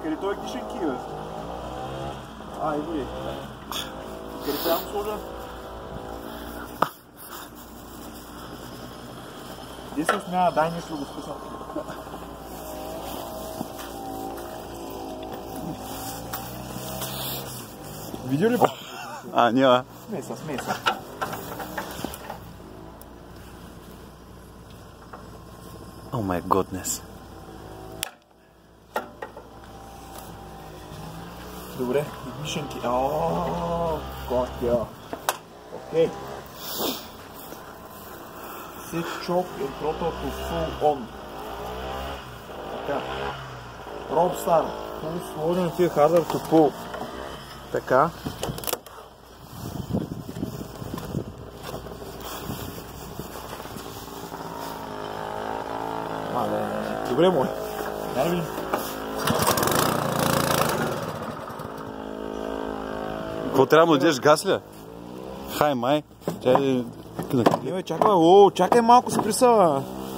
Къде той кишенки, бе? Ай, бъде. Къде трябва да сложа? Де се смяна, дай нещо да го списам. Видео ли? Няма. Смей се. О май годнес. Добре, мишенки. Котя. Окей. Set choke and throttle to full on. Така. Rob start. Сложим тия hardware to pull. Така. Добре, мой. Дай видим. Какво трябва да дадеш газ ли? Хай май. Чакай малко с присъва.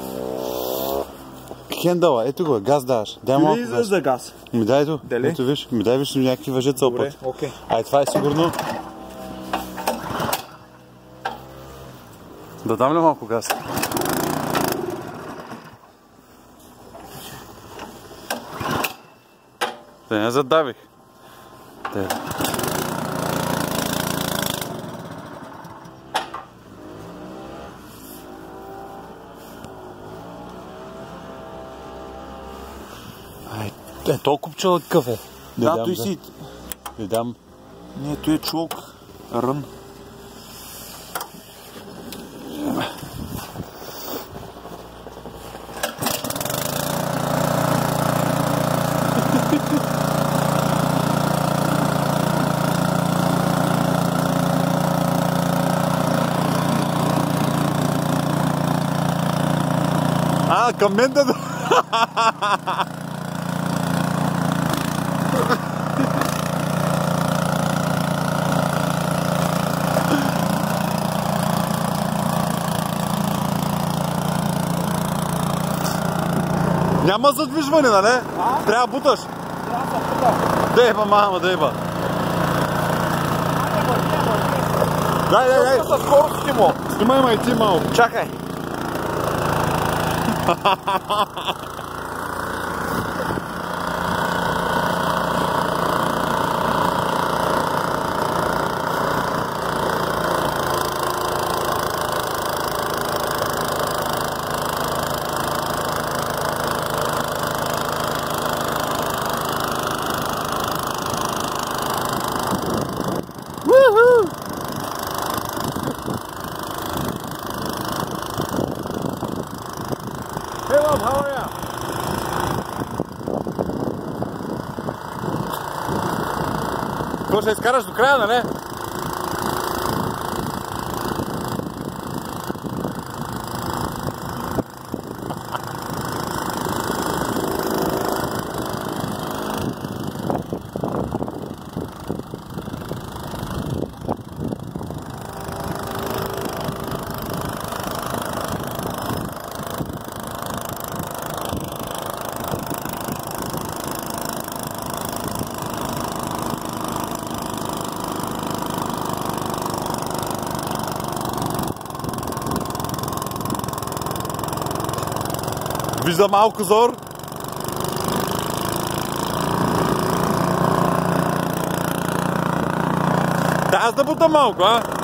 Хендала, ето го, газ даваш. Дай малко Или газ. за газ? Ми дай ето. Дали? Ето виж, ми дай виж някакви въжет цял път. Окей. Ай, това е сигурно. Да дам ли малко газ? Да не задавих. Толкова пчела какъв е? Да, той си... Не дам. Не, той е чулк. Рън. Към мен да... Няма задвижване, нали? Трябва да буташ. Дейба, мама, дейба. Дай. Със скоростите му. Снимай ма и ти малко. Чакай. Hey love, how are you? Какво ще изкараш до края, нали? Вижда малко зор. Да, аз да бутам малко, а?